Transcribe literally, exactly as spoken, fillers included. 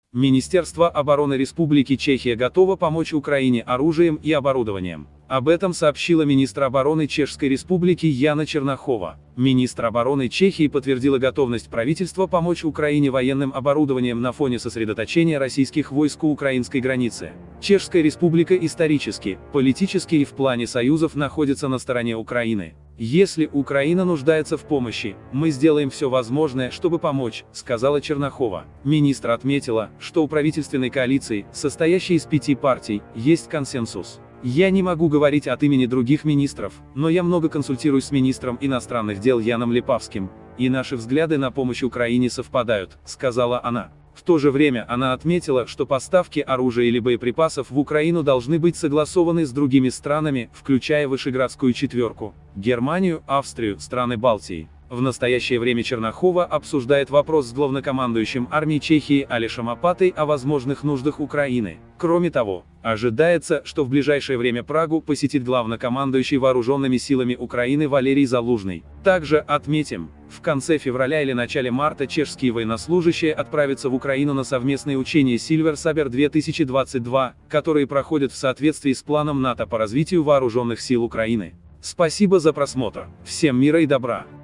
Министерство обороны Республики Чехия готово помочь Украине оружием и оборудованием. Об этом сообщила министр обороны Чешской Республики Яна Чернохова. Министр обороны Чехии подтвердила готовность правительства помочь Украине военным оборудованием на фоне сосредоточения российских войск у украинской границы. Чешская Республика исторически, политически и в плане союзов находится на стороне Украины. «Если Украина нуждается в помощи, мы сделаем все возможное, чтобы помочь», — сказала Чернохова. Министр отметила, что у правительственной коалиции, состоящей из пяти партий, есть консенсус. «Я не могу говорить от имени других министров, но я много консультируюсь с министром иностранных дел Яном Липавским, и наши взгляды на помощь Украине совпадают», — сказала она. В то же время она отметила, что поставки оружия или боеприпасов в Украину должны быть согласованы с другими странами, включая Вышеградскую четверку, Германию, Австрию, страны Балтии. В настоящее время Чернохова обсуждает вопрос с главнокомандующим армией Чехии Алешем Апатой о возможных нуждах Украины. Кроме того, ожидается, что в ближайшее время Прагу посетит главнокомандующий вооруженными силами Украины Валерий Залужный. Также отметим, в конце февраля или начале марта чешские военнослужащие отправятся в Украину на совместные учения Silver Saber две тысячи двадцать два, которые проходят в соответствии с планом НАТО по развитию вооруженных сил Украины. Спасибо за просмотр. Всем мира и добра.